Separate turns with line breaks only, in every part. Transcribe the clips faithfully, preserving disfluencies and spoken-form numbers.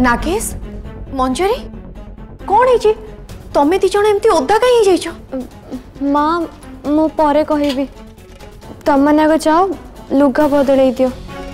नागेश मंजरी कौन है तमें दी जन एमती ओदा कहीं जाइछ?
माँ मु परे कहबी तम नाग जाओ लुगा बदल दियो।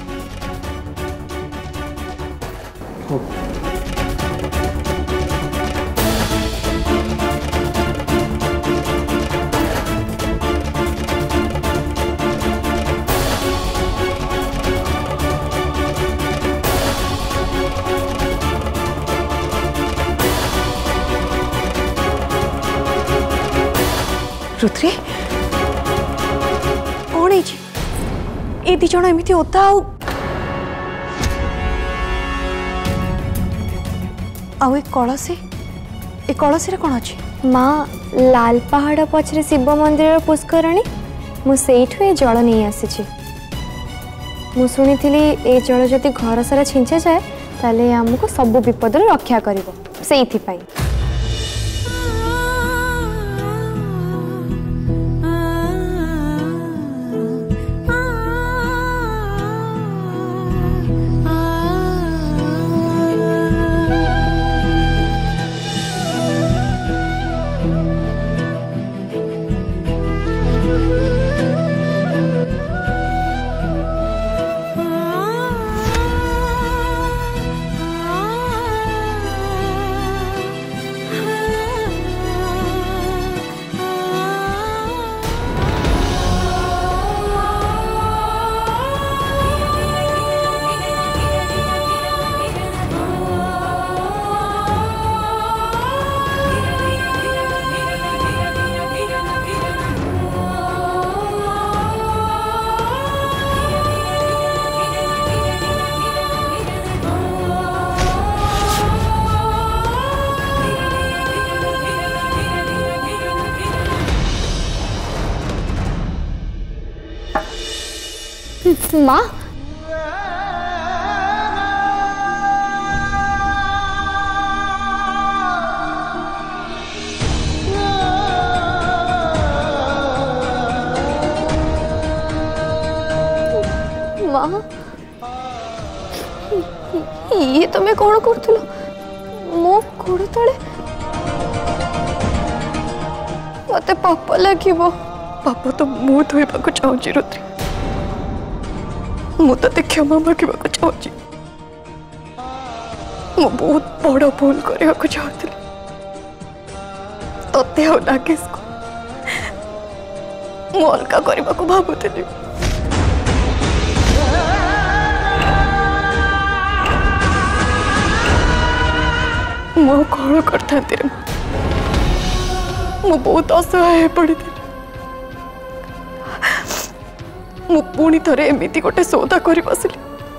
रुद्री कौन है ये दी जन एमती ओदा आउ ए कलसी ए कलसी रे कौन अच्छी?
माँ लाल पहाड़ पछरे शिव मंदिर पुष्करणी मु सेठु ए जल नहीं आसी। मु शुणी ए जल जदि घर सारा छिंचा जाए ताले हमको सब विपद रक्षा करिवो सेइथि पई। माँ माँ ये तुम्हें कौन करथुलो मो गोड़ तले मते पाप लागिबो।
पाप तो मु धोइबा को चाहूची रुद्री मु ते क्षमा मांगा चाहूँ। मु बहुत बड़ भूल करने को चाहती ते नागेश को मु अलगा करने को भावुली। मु कौन करता मु बहुत असहाय पड़ी मु पुणी थरे एमती गोटे सौदा कर बसिली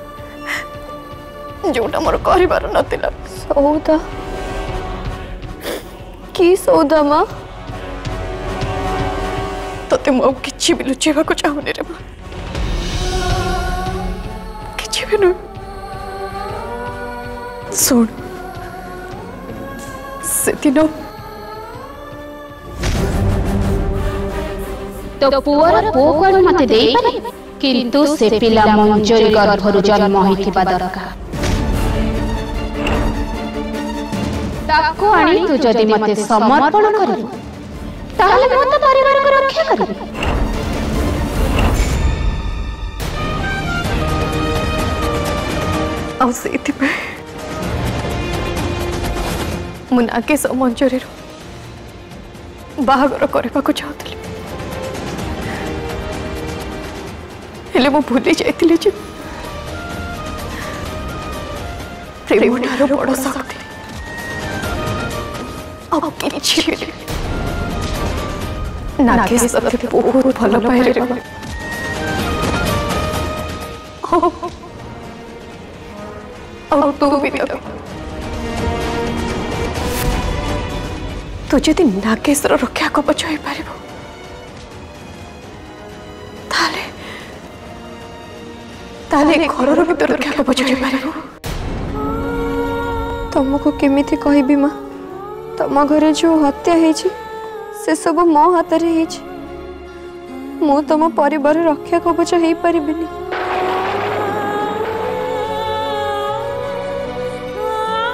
जोटा मोर कर नथिला।
सौदा की सौदा माँ?
तते मु किछि भी लुचेबा को चाहुनी रे माँ किछि भी न। सुन से दिन
तो पुअर पो को मते देई पारे किंतु से पिला मंजरी गर्भरु जन्म होइथिबा दरकार। ताको आनी तू जदि मते समर्पण करिबो ताले मते परिवार को रक्षा करिबो।
आ सेति पे मु नागेश मंजरी बाहागर करबा को चाहतली हेले मु भूली जाइतिले जे प्रेम ठारो बड़ शक्ति अब किछि भी नागेश सते बहुत भल पाए रे बाबा। अब तू भी तो तू जदि नागेश रक्षा कवच हो पार ताले घर भीतर रक्षा कवच हो पार।
तुमको केमिति कहबी माँ तम घरे जो हत्या होइछि से सब मो हाथ रे होइछि मु तुम परिवार रक्षा कवच हो पारिबिनी।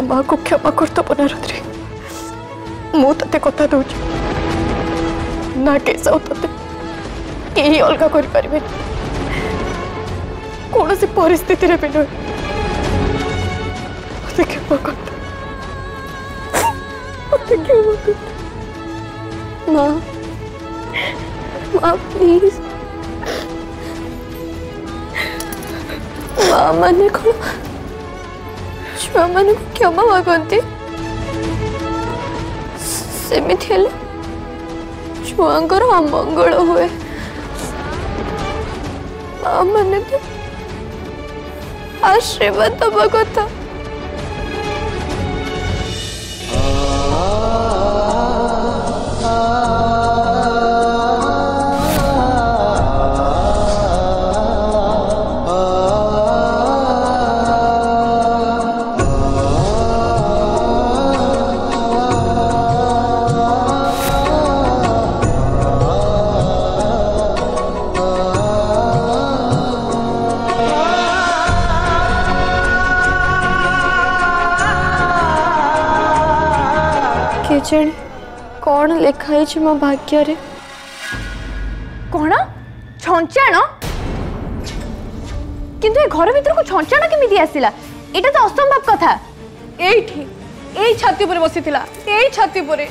माँ को क्षमा कर तो बना रुद्री मु ते कथा दूच ना केसा ते कहीं अलग कर पारे कौन सी परिस्थिति रे भी मत क्षमा कर मत क्षमा कर माँ माँ प्लीज माँ माने कौन छुआ मान को क्षमा मागती सेमिति हेले छुआंकर अमंगल हुए माँ माने तो आशीर्वाद दबा कथा
केजाणी कौन लिखाई मो भाग्य रे
कौन छंचाण किंतु ए घर भीतर को छंचाण केमिति आसिला एटा तो असंभव कथा एठी एई छाती पर बसिथिला एई छाती पर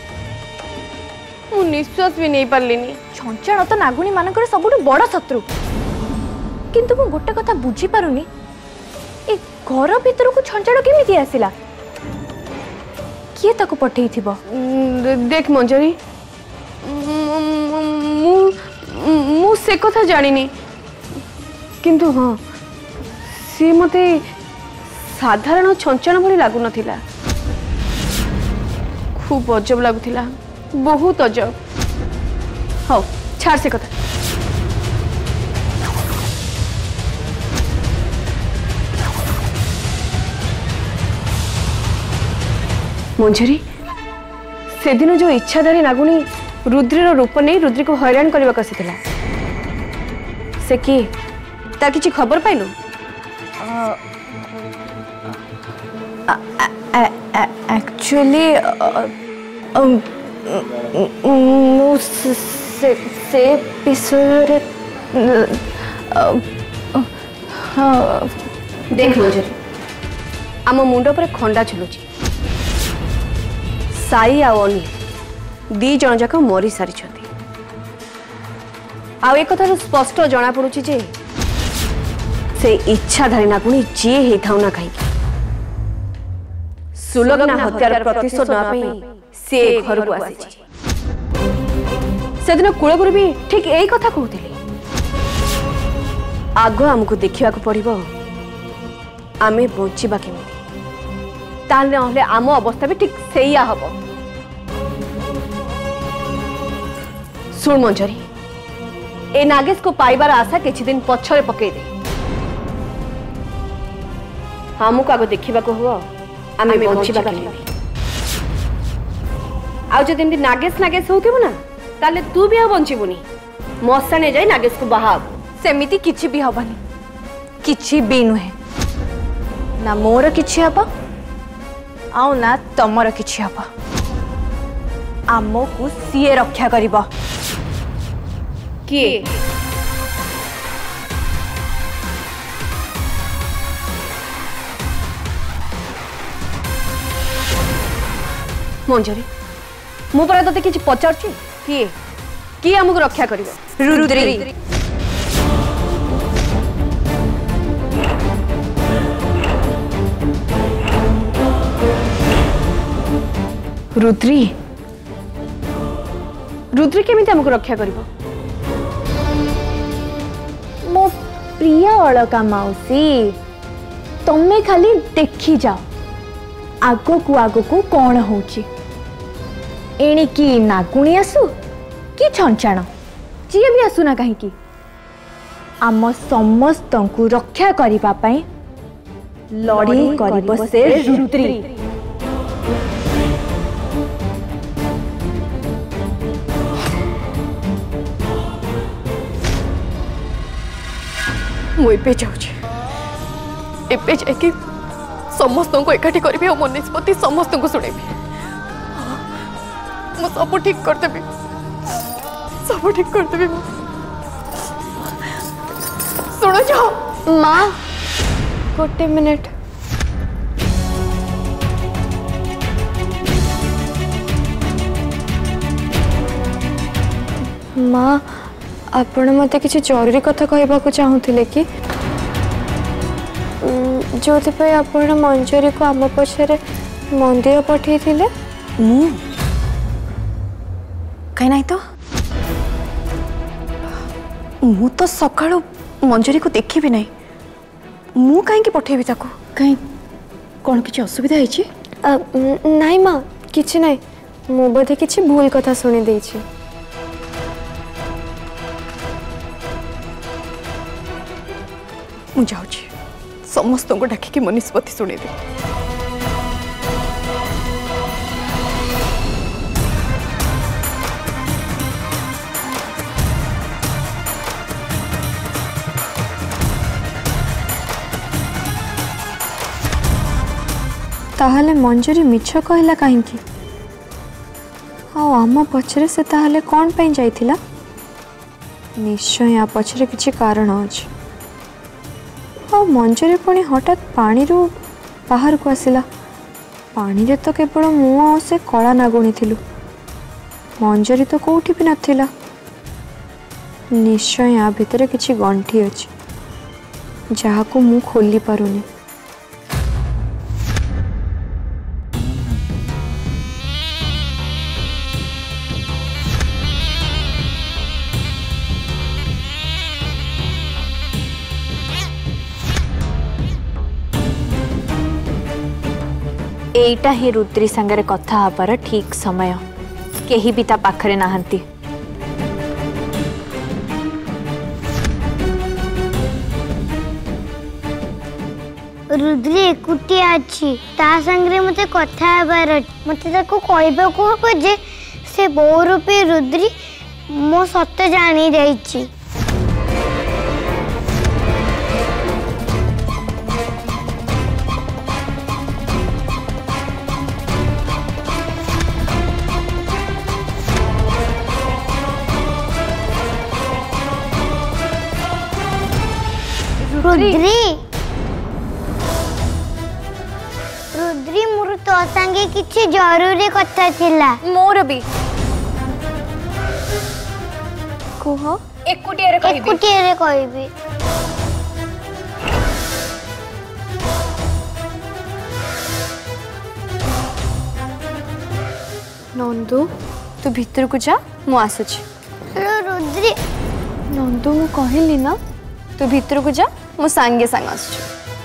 मु निश्वास भी नहीं पारलिनी छंचाण तो नागुणी मानकर सबुठु बड़ शत्रु किंतु मु गोटे कथा बुझी पारुनी ए घर भीतर को छंचाण केमिति आसिला किए ताको पठेई थिबो
देख मंजरी मु मु से कथा जानिनी किंतु हाँ सी मते साधारण छंचन भली लागु नथिला खूब अजब लागुथिला बहुत अजब हो छाड़ से कथा मंजरी से दिन जो इच्छाधारी नागुणी रुद्रीर रूप नहीं रुद्री को हैरान करने को आसीथिला से किए ता किछि खबर पाइलु
एक्चुअली मु से से विषय
देख मंजरी आम मुंड पर खंडा झुलुची साई आ अनिल दी जन जाक मरी सारी आ एक कथा स्पष्ट जना पड़ुची जे से इच्छाधारी नागुणी जी हे थाउ ना कहीं सुलग्ना हत्यार प्रतिशोध ना पई से घर को आसी से दिन कुलगुरु भी ठीक यही कथा कहते आग आमको देखा पड़ो आमे बचिबा केमिति ताले नहले आम अवस्था भी ठीक सेया हबो सुन मंजरी ए नागेश को पाइबार आशा किछि दिन पछरे पकई दे हमको आगो देखिबा को हो आमे बचिबा केमिति आ जदि एमती नागेश नागेश होथिबो ना ताले तू भी आ बंचिबुनी मसाने जाई नागेश को बाहाब
सेमिति किछि भी हबनी किछि भी नुहे ना मोर किछि हबा आउ ना तमर किछि हबा आमको सीए रक्षा करिबो
किए मंजरी मु पर तते किछि पचारछि किए किए हमको रक्षा करिवो
रुद्री
रुद्री रुद्री केमिति हमको रक्षा करिवो
मो प्रिय अलका मौसी तमे खाली देखी जाओ आगो को आगो को कौन होची एणी की नागुणी आसु कि छंचाण जी भी आसुना कहीं आम समस्त को रक्षा करिबा पई लड़ी करिबो से रुद्री मुझे जाऊँ एबे जाके
समस्त को एकाठी करी और मो निष्पत्ति समस्त को शुणेबी मु सब ठीक करदेवी सब ठीक करदेवी शुणु जो
माँ गोटे मिनिट माँ आपण मत किसी जरूरी कथा कहवाक चाहूले कि जो आपण मंजरी को आम पछरे मंदिर पठे
मु कहीं नहीं तो मु तो सकाळु मंजरी को देखी भी नहीं मु कहीं पठेबी ताको कहीं कौन किसी असुविधा होइछि
नहीं माँ किछि नहीं मु बोधे किछि भूल कथा सुनी देछि
मु जाऊँ समस्त को डाकिकी मो निष्पत्ति शुणेबी
ताहले मंजरी मिछ कहला कहीं आम पछरे से ताहले कौन पे जाइथिला निश्चय या पछरे किछि कारण अछि आ मंजरी पुणी हठात पानी रू बाहर को आसिला पानी रे तो केवल मुआ से कला नागुणी थिलु मंजरी तो कोठी भी नथिला निश्चय या भितर किछि गंठी अछि जहा को मु खोली पारुनी
एटा ही रुद्री संगरे कथा हबार ठीक समय केही भी ता पाखरे नाहंती
रुद्री एकुटिया अच्छी ता संगरे मते कथा हबार मते ताको कहबा को जे से बहुरूपी रुद्री मो सत्य जानी जाईची रुद्री रुद्री मोर तो संगे किछि जरूरी कथा थिला
मोर भी
कुह
एकुटिया रे कहबी
एकुटिया रे कहबी
नंदू तू भीतर को जा मु आसुछि
रुद्री
नंदू मु कहली ना तू भीतर को जा मु सांगे सांग आसुछि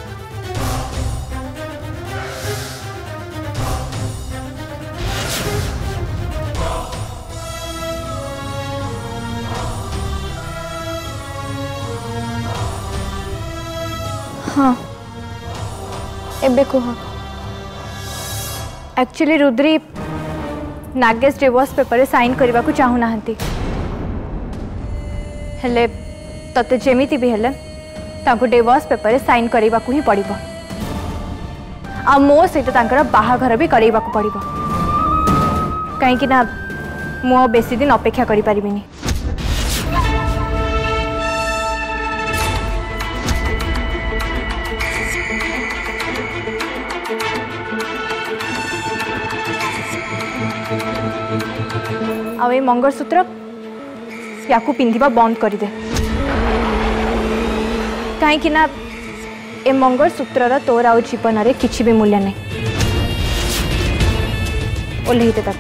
हाँ एबे कह
actually Rudri Nagesh divorce paper sign करने को चाहू ना हेले तते जेमिति भी हेले ताको डिवोर्स पेपर साइन करने को ही पड़िबो आ मो सहित तांकर बाहाघर भी करने को पड़िबो कहीं ना मु बेसी दिन अपेक्षा करि परिबिनी आ ये मंगलसूत्र या पिंधिबा बंद कर दे कहीं ना ए मंगलसूत्र तोर आउ जीवन में किसी भी मूल्य नहीं ओल्लैते ताको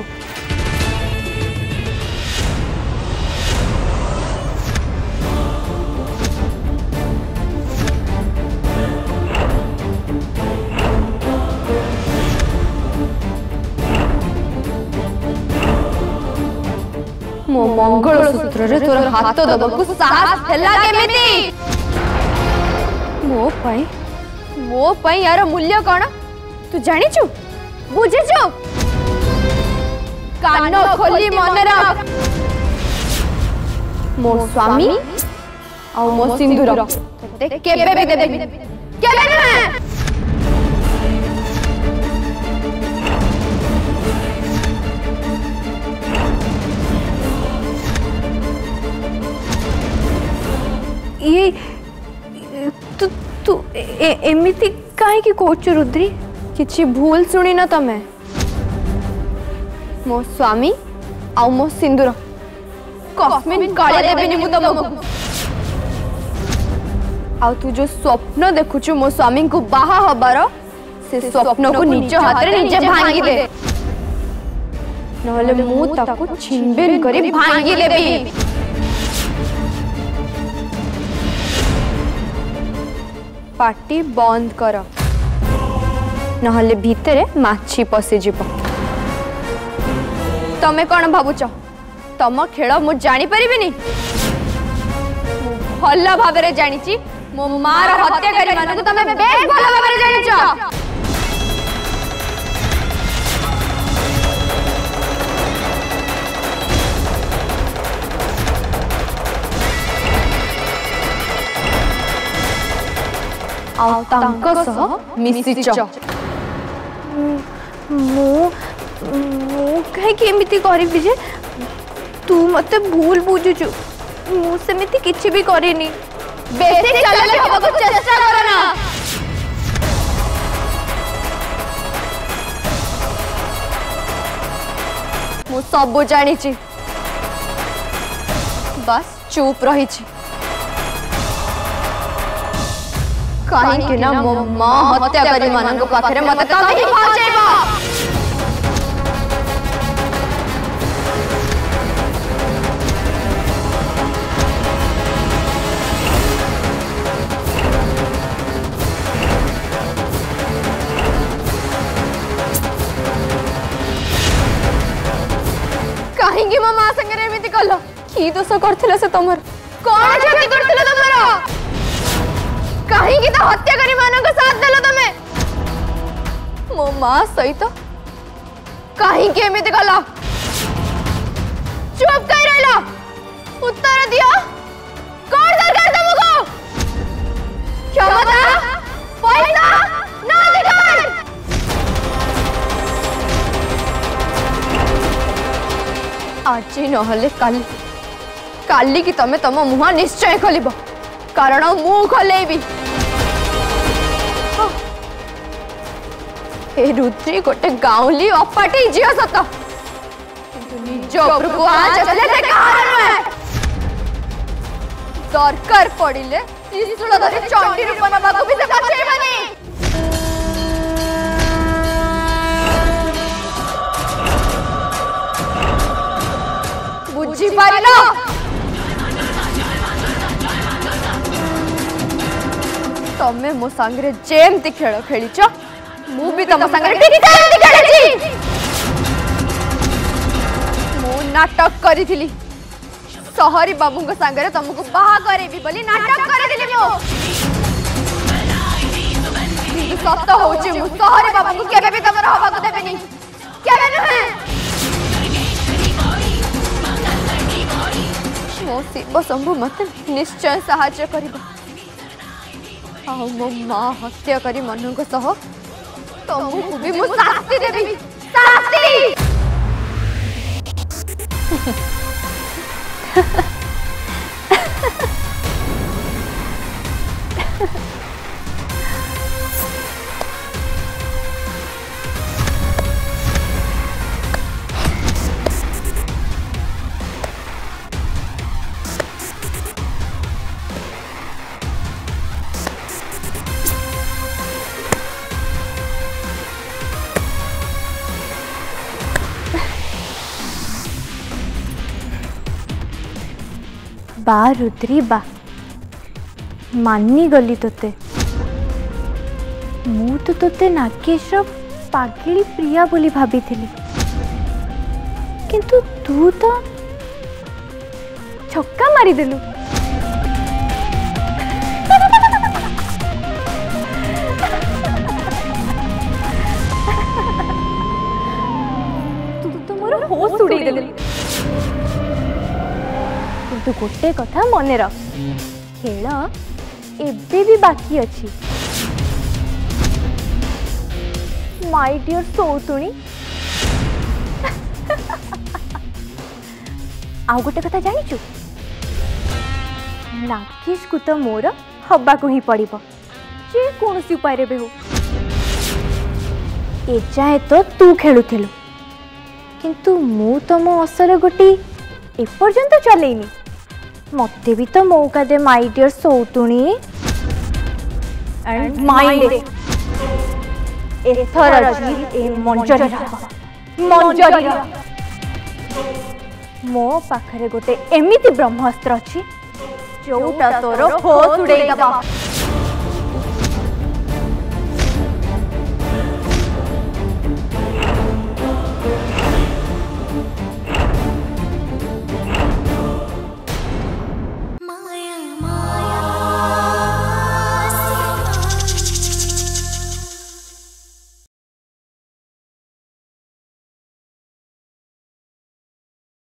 मो मंगलसूत्र रे तोर हाथ दबकु साहस हेला केमिति मो पई मो पई यार मूल्य कोन तू जानि छु बुझि छु कानो खोली मन रख मो स्वामी आ मो सिंदूर केबे भी देबे केबे ना
ये तू तू एमिति काहे कहूँ रुद्री?
किछि भूल शुणी न तमें। मो स्वामी आउ मो सिंदूर कस्मिन काले देबेनी मु तमको। आउ तू जो स्वप्न देखुछु मो स्वामी को बाहा हबार से स्वप्न को निज हाथ रे निजे भांगी दे, नहले मु ताको छिनबेन करी भांगी लेबी। पार्टी बंद कर, नहले भीतरे माछी पशि जीव। तमे कौन भावुच तम खेल मु जानी परिबिनी? भल भाव जानी मो मार हत्याकारी मानक तमे बेस भल भाव जानिच। आउ तांको सह मिसिच।
मु मु कहीं एमिति करिबि जे? तू मते भूल बुझुचु, मु सेमिति किछि भी करिनी।
बेसी चालाकी हबको चेष्टा करना। मु सब जानिछि, बस चुप रहिछि। कहीं ना मो मां हत्याकारी मानक पाखरे मते तमे ही पहुंचेबा। कहीं मो मां संगे एमिति कलो? की दोष करथिला से तमर? कोन क्षति करथिला तमर? कहीं की हत्याकारी मानक साथ देलो तमे? मो मां सहित कहीं के एमिति कला? चुप कहीं रहला, उत्तर दिया। कौन दरकार तुमको? क्षमता, पैसा, ना अधिकार? आज नहले काली काली की तमे तम मुहा निश्चय खोलिब, कारण मु खोलेबी। ए रुद्री गोटे गाउली अपाटी झियो सत, निज उपरकू आज असले से कहार नुहे। दरकार पड़िले त्रिशूल धरी चंडी रूप नबाकू भी से पछेबनी। बुझी पारिलो? तमे मो संगे जेमती खेल खेलीच, मु भी तम संगे ठीक सेमती खेलीची। मु नाटक करिथिली, सहरी बाबूंग संगे तुमको बाहा करेबी बोली नाटक करिथिली मु। किंतु सत होची मु सहरी बाबूंग केबे भी तमर हबाकू देबेनी, केबे नुहे। मो शिव शंभु मते निश्चय सहायता करिबो। आओ मो मां हत्याकारी मनक सह तुमको भी मु शास्ति देबी, शास्ति।
बा रुद्री बा, मानी गली तोते। मु तो तोते नागेश पागिली प्रिया बोली भाभी थी, किंतु तू तो छक्का मारी देलु। तू तो मोर होश उड़े देलु। तू गोटे कथा मन रख, खेल एबे भी बाकी अच्छी। माय डियर सौतुणी, आउ गोटे कथा जानिचु? नागिश को तो मोर हवा को ही पड़िबो जे कौन उपाय रे हो। ए जाए तो तू खेलुथिलु किंतु मु तो मो असल गोटी एपर्यंत चलेनी मते भी तो मौका दे माय डियर सौतुणी एंड माइंड एथर जीत ए मंजरी मंजरी मो पाखरे गोटे एमिति ब्रह्मास्त्र अछि जोटा तोर होश उड़ेई दबा।